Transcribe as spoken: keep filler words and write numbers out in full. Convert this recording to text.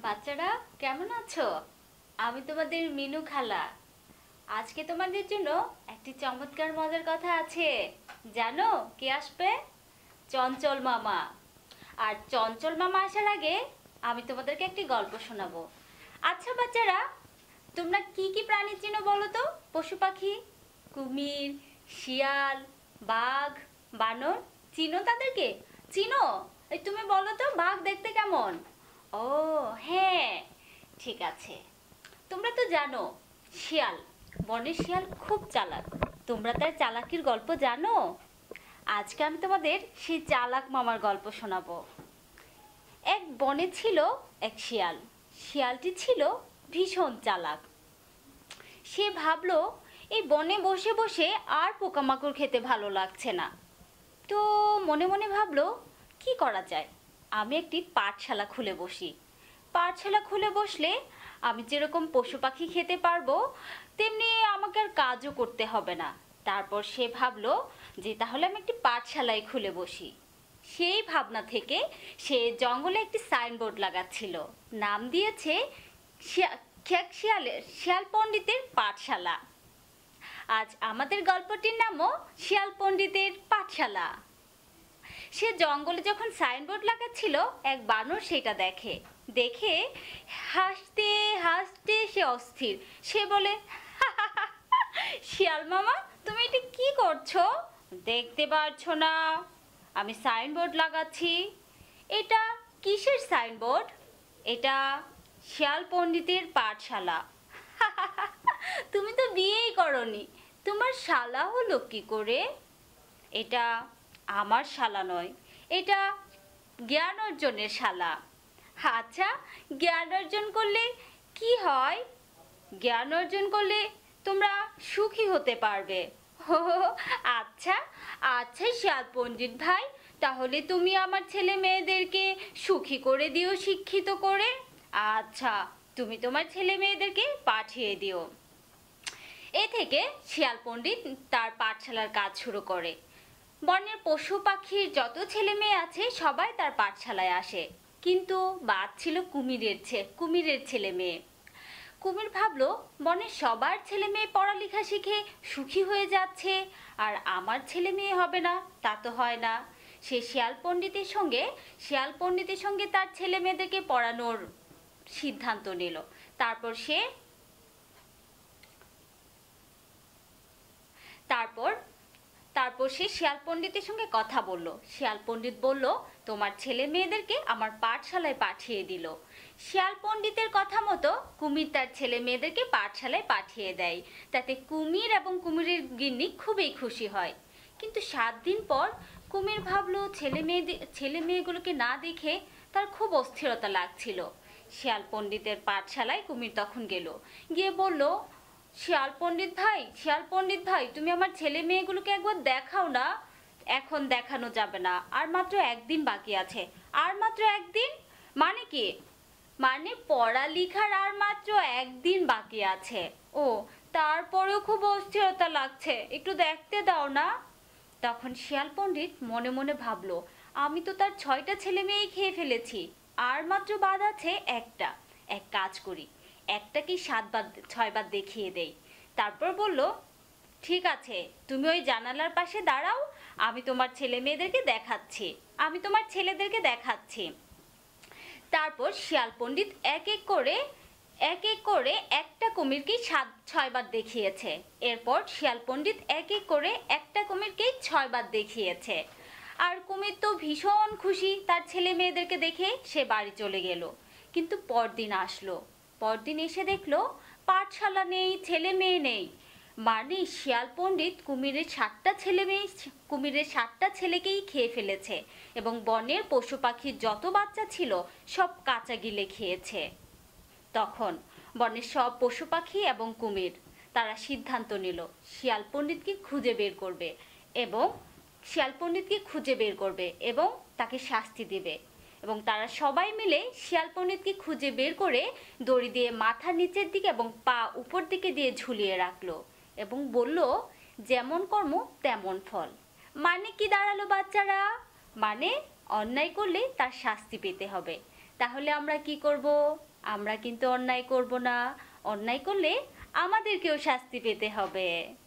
বাচ্চারা কেমন আছো? আমি তোমাদের মিনু খালা। আজকে তোমাদের জন্য একটি চমৎকার মজার কথা আছে। জানো কে আসবে? চঞ্চল মামা। আর চঞ্চল মামা আসার আগে আমি তোমাদেরকে একটি গল্প শোনাবো। আচ্ছা বাচ্চারা, তোমরা কি কি প্রাণী চিনো বলো তো? পশু পাখি, কুমির, শিয়াল, বাঘ, বানর, চিনো তাদেরকে? চিনো? এই তুমি বলো তো, বাঘ দেখতে কেমন? ও হ্যাঁ, ঠিক আছে। তোমরা তো জানো শিয়াল, বনের শিয়াল খুব চালাক। তোমরা তার চালাকির গল্প জানো? আজকে আমি তোমাদের সেই চালাক মামার গল্প শোনাবো। এক বনে ছিল এক শিয়াল। শিয়ালটি ছিল ভীষণ চালাক। সে ভাবলো এই বনে বসে বসে আর পোকামাকড় খেতে ভালো লাগছে না। তো মনে মনে ভাবলো কি করা যায়, আমি একটি পাঠশালা খুলে বসি। পাঠশালা খুলে বসলে আমি যেরকম পশু পাখি খেতে পারবো, তেমনি আমাকে আর কাজও করতে হবে না। তারপর সে ভাবলো যে তাহলে আমি একটি পাঠশালায় খুলে বসি। সেই ভাবনা থেকে সে জঙ্গলে একটি সাইনবোর্ড লাগাচ্ছিল। নাম দিয়েছে শিয়ালের শিয়াল পণ্ডিতের পাঠশালা। আজ আমাদের গল্পটির নামও শিয়াল পণ্ডিতের পাঠশালা। সে জঙ্গলে যখন সাইনবোর্ড লাগাচ্ছিল, এক বানর সেটা দেখে। দেখে হাসতে হাসতে সে অস্থির। সে বলে, শিয়াল মামা, তুমি এটা কি করছো? দেখতে পারছো না আমি সাইনবোর্ড লাগাচ্ছি? এটা কিসের সাইনবোর্ড? এটা শিয়াল পণ্ডিতের পাঠশালা। তুমি তো বিয়েই করনি, তোমার শালা হলো কি করে? এটা আমার শালা নয়, এটা জ্ঞান অর্জনের শালা। আচ্ছা, জ্ঞান অর্জন করলে কি হয়? জ্ঞান অর্জন করলে তোমরা সুখী হতে পারবে। ও আচ্ছা আচ্ছা শিয়াল পণ্ডিত ভাই, তাহলে তুমি আমার ছেলে মেয়েদেরকে সুখী করে দিও, শিক্ষিত করে। আচ্ছা, তুমি তোমার ছেলে মেয়েদেরকে পাঠিয়ে দিও। এ থেকে শিয়াল পণ্ডিত তার পাঠশালার কাজ শুরু করে। বনের পশু পাখির যত ছেলে মেয়ে আছে সবাই তার পাঠশালায় আসে, কিন্তু বাদ ছিল কুমিরের ছে কুমিরের ছেলে মেয়ে। কুমির ভাবলো বনের সবার ছেলে মেয়ে পড়ালেখা শিখে সুখী হয়ে যাচ্ছে, আর আমার ছেলে মেয়ে হবে না, তা তো হয় না। সে শিয়াল পণ্ডিতের সঙ্গে শিয়াল পণ্ডিতের সঙ্গে তার ছেলে মেয়েদেরকে পড়ানোর সিদ্ধান্ত নিল। তারপর সে তারপর তারপর সে শিয়াল পণ্ডিতের সঙ্গে কথা বলল। শিয়াল পণ্ডিত বলল, তোমার ছেলে মেয়েদেরকে আমার পাঠশালায় পাঠিয়ে দিল। শিয়াল পণ্ডিতের কথা মতো কুমির তার ছেলে মেয়েদেরকে পাঠশালায় পাঠিয়ে দেয়। তাতে কুমির এবং কুমিরের গিন্নি খুবই খুশি হয়। কিন্তু সাত দিন পর কুমির ভাবলো ছেলে মেয়েদের ছেলে মেয়েগুলোকে না দেখে তার খুব অস্থিরতা লাগছিল। শিয়াল পণ্ডিতের পাঠশালায় কুমির তখন গেল। গিয়ে বলল, শিয়াল পণ্ডিত ভাই শিয়াল পণ্ডিত ভাই তুমি আমার ছেলে মেয়েগুলোকে একবার দেখাও না। এখন দেখানো যাবে না, আর মাত্র একদিন বাকি আছে। আর মাত্র একদিন মানে কি? মানে পড়ালেখার আর মাত্র একদিন বাকি আছে। ও, তারপরেও খুব অস্থিরতা লাগছে, একটু দেখতে দাও না। তখন শিয়াল পণ্ডিত মনে মনে ভাবলো, আমি তো তার ছয়টা ছেলে মেয়েই খেয়ে ফেলেছি, আর মাত্র বাদ আছে একটা। এক কাজ করি, একটাকেই সাতবার ছয়বার দেখিয়ে দেই। তারপর বলল, ঠিক আছে, তুমি ওই জানালার পাশে দাঁড়াও, আমি তোমার ছেলে মেয়েদেরকে দেখাচ্ছি আমি তোমার ছেলেদেরকে দেখাচ্ছি। তারপর শিয়াল পণ্ডিত এক এক করে এক এক করে একটা কুমিরকেই সাত ছয়বার দেখিয়েছে। এরপর শিয়াল পণ্ডিত এক এক করে একটা কুমিরকেই ছয়বার দেখিয়েছে। আর কুমির তো ভীষণ খুশি তার ছেলে মেয়েদেরকে দেখে, সে বাড়ি চলে গেল। কিন্তু পরদিন আসলো। পরদিন এসে দেখলো পাঠশালা নেই, ছেলে মেয়ে নেই। মানে শিয়াল পণ্ডিত কুমিরের সাতটা ছেলে মেয়ে কুমিরের সাতটা ছেলেকেই খেয়ে ফেলেছে, এবং বনের পশু পাখির যত বাচ্চা ছিল সব কাঁচা গিলে খেয়েছে। তখন বনের সব পশু পাখি এবং কুমির তারা সিদ্ধান্ত নিল শিয়াল পণ্ডিতকে খুঁজে বের করবে এবং শিয়াল পণ্ডিতকে খুঁজে বের করবে এবং তাকে শাস্তি দেবে। এবং তারা সবাই মিলে শিয়াল পণ্ডিতকে খুঁজে বের করে দড়ি দিয়ে মাথার নিচের দিকে এবং পা উপর দিকে দিয়ে ঝুলিয়ে রাখলো এবং বলল, যেমন কর্ম তেমন ফল। মানে কি দাঁড়ালো বাচ্চারা? মানে অন্যায় করলে তার শাস্তি পেতে হবে। তাহলে আমরা কি করব? আমরা কিন্তু অন্যায় করব না, অন্যায় করলে আমাদেরকেও শাস্তি পেতে হবে।